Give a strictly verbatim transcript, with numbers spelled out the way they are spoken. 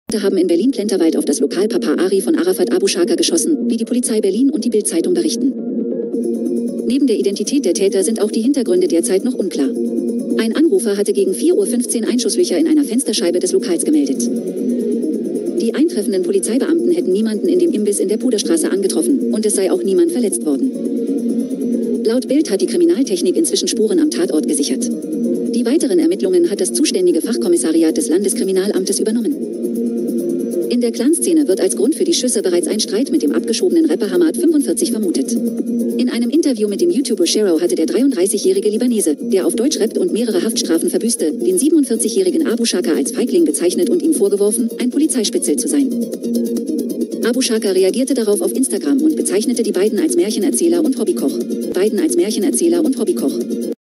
haben in Berlin-Plenterwald auf das Lokal Papa Ari von Arafat Abu Shaka geschossen, wie die Polizei Berlin und die Bild-Zeitung berichten. Neben der Identität der Täter sind auch die Hintergründe derzeit noch unklar. Ein Anrufer hatte gegen vier Uhr fünfzehn Einschusslöcher in einer Fensterscheibe des Lokals gemeldet. Die eintreffenden Polizeibeamten hätten niemanden in dem Imbiss in der Puderstraße angetroffen und es sei auch niemand verletzt worden. Laut Bild hat die Kriminaltechnik inzwischen Spuren am Tatort gesichert. Die weiteren Ermittlungen hat das zuständige Fachkommissariat des Landeskriminalamtes übernommen. In der Clanszene wird als Grund für die Schüsse bereits ein Streit mit dem abgeschobenen Rapper Hamad fünfundvierzig vermutet. In einem Interview mit dem YouTuber Shero hatte der dreiunddreißigjährige Libanese, der auf Deutsch rappt und mehrere Haftstrafen verbüßte, den siebenundvierzigjährigen Abu Shaka als Feigling bezeichnet und ihm vorgeworfen, ein Polizeispitzel zu sein. Abu Shaka reagierte darauf auf Instagram und bezeichnete die beiden als Märchenerzähler und Hobbykoch. Beiden als Märchenerzähler und Hobbykoch.